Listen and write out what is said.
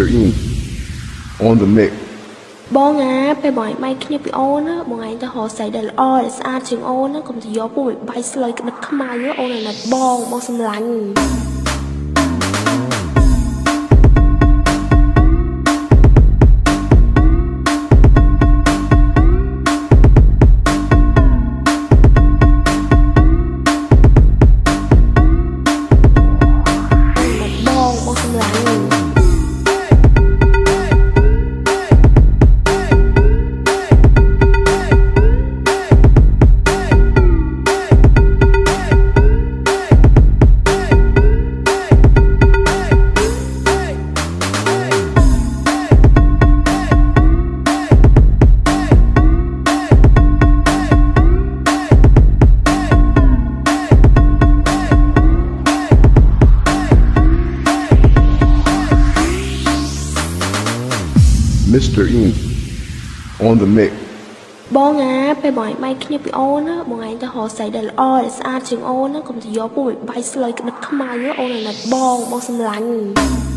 E on the mix បងណាពេលបងឯងបាយគ្នាពីអូនណាបងឯងទៅរកស្រីដែលល្អដែលស្អាតជាងអូនណាកុំទៅយកពុំបាយស្លុយក្តិតខ្មៅអូនឯណាបងសម្លាញ់ Mr. E on the mix បងណាពេលបងឯងបាយគ្នាពីអូនណាបងឯងទៅរកស្រីដែលល្អដែលស្អាតជាងអូនណាកុំទៅយកពុំបាយស្លុយក្តិតខ្មៅអូនឯណាបងសម្លាញ់